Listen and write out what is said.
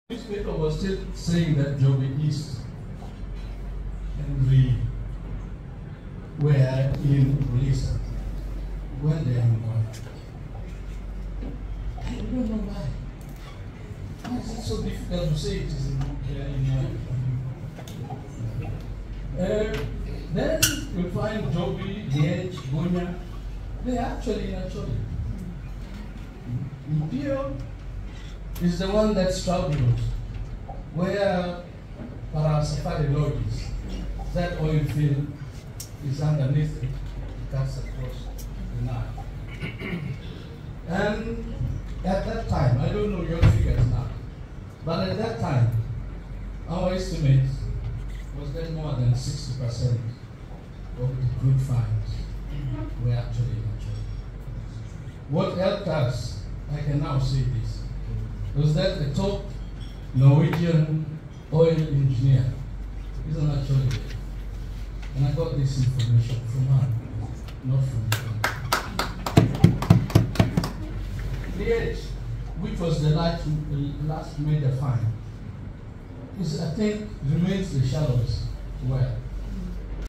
Newspaper was still saying that Joby East and we were in Release when they are in one. I don't know why. Why is it so difficult to say it is then you find Joby, DH, Bunya, they are actually in Acholi. Imperial is the one that's traveled, where Safari Road is. That oil field is underneath it, it cuts across the Nile. And at that time, I don't know your figures now, but at that time, our estimate was that more than 60% of the crude finds were actually in Acholi. What helped us, I can now say this, was that the top Norwegian oil engineer is an Acholi there. And I got this information from her, not from the DH, which was the last major find, is, I think, remains the shallowest well.